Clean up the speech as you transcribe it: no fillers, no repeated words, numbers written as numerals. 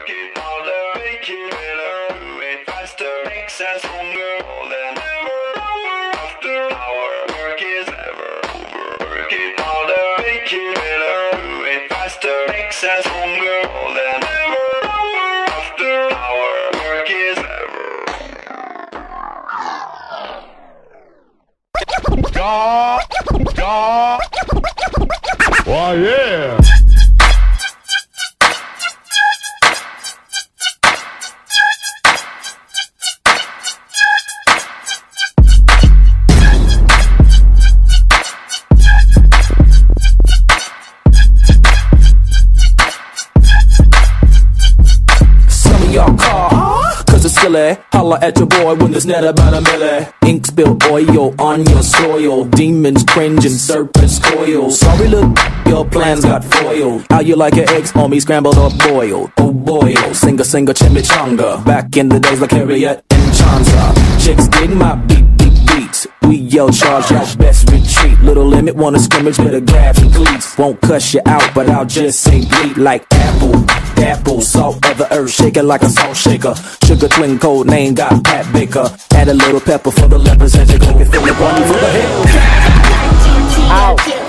Working harder, making better, moving faster, makes us stronger more than ever. After our work is never over. Working harder, making better, moving faster, makes us stronger more than ever. After our work is never. Oh yeah! Some of y'all call, cause it's silly. Holla at your boy when there's net about a milli. Ink spill oil on your soil. Demons cringe and serpents coil. Sorry look, your plans got foiled. How you like your eggs, homie, scrambled or boiled? Oh boy, oh, singer, chimichanga. Back in the days like Harriet and Chanza. Chicks dig my beat. We yell charge, y'all best retreat. Little limit, wanna scrimmage, better grab your cleats. Won't cuss you out, but I'll just say bleed like apple. Dapple, salt of the earth, shake it like a salt shaker. Sugar twin code name, got Pat Baker. Add a little pepper for the lepers as you go. You feel it one for the hill. Out.